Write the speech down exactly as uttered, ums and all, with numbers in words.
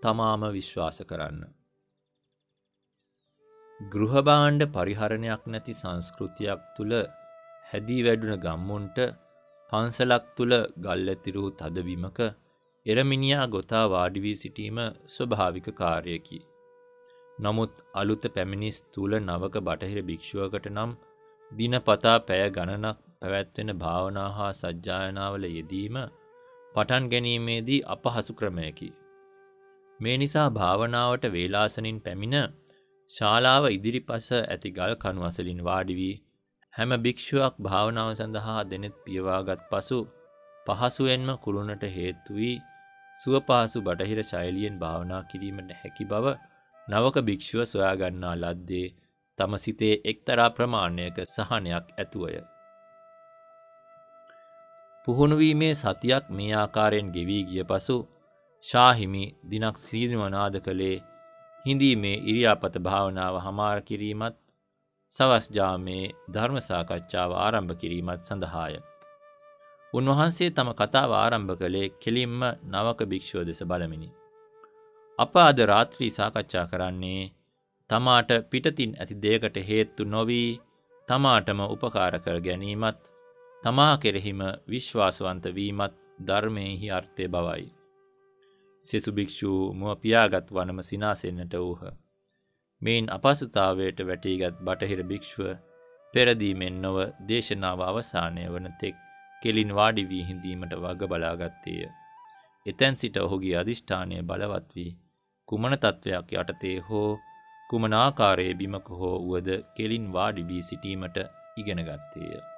තමාම විශ්වාස කරන්න. ගෘහභාණ්ඩ පරිහරණයක් නැති සංස්කෘතියක් තුල හැදී වැඩුණ ගම්මුන්ට පන්සලක් තුල ගල් ඇතිරූ තද බිමක එරමිනියා ගොතා වාඩි වී සිටීම ස්වභාවික කාර්යයකි. නමුත් අලුත පැමිණි ස්ථූල නවක බටහිර භික්ෂුවකට නම් දිනපතා පැය ගණනක් පැවැත්වෙන භාවනා හා සජ්ජායනාවල යෙදීම පටන් ගැනීමේදී අපහසු ක්‍රමයකි. මේ නිසා භාවනාවට වේලාසනින් පැමිණ ශාලාව ඉදිරිපස ඇති ගල් කණු අසලින් වාඩි වී හැම භික්ෂුවක් භාවනාව සඳහා දෙනෙත් පියවාගත් පසු පහසුවෙන්ම කුළුණට හේතු වී සුවපහසු බටහිර ශෛලියෙන් භාවනා කිරීමට හැකි බව නවක භික්ෂුව සොයා ගන්නා ලද්දේ තම සිතේ එක්තරා ප්‍රමාණයක සහනයක් ඇතුවය. පුහුණු වීමේ සතියක් මේ ආකාරයෙන් ගෙවී ගිය පසු ශාහිමි දිනක් සීනිවනාද කළේ හිඳීමේ ඉරියාපත භාවනාව හමාර කිරීමත් සවස් ජාමේ ධර්ම සාකච්ඡාව ආරම්භ කිරීමත් සඳහාය. උන්වහන්සේ තම කතාව ආරම්භ කළේ කෙලින්ම නවක භික්ෂුව දෙස බලමිනි. අප අද රාත්‍රී සාකච්ඡා කරන්නේ තමාට පිටතින් ඇති දෙයකට හේතු නොවී තමාටම උපකාර කර ගැනීමත් තමා කෙරෙහිම විශ්වාසවන්ත වීමත් ධර්මයෙහි අර්ථය බවයි. සෙසු භික්ෂූ මුව පියාගත් වනම සිනාසෙන්නට වූහ. මෙයින් අපහසුතාවයට වැටීගත් බටහිර භික්ෂුව පෙරදීමෙන් නොව දේශනාව අවසානය වන තෙක් කෙලින් වාඩි වී හිඳීමට වග බලාගත්තේය. එතැන් සිට ඔහුගේ අධිෂ්ඨානය බලවත් වී කුමන තත්වයක් යටතේ හෝ කුමන ආකාරයේ බිමක හෝ වුවද කෙලින් වාඩි වී සිටීමට ඉගෙන ගත්තේය.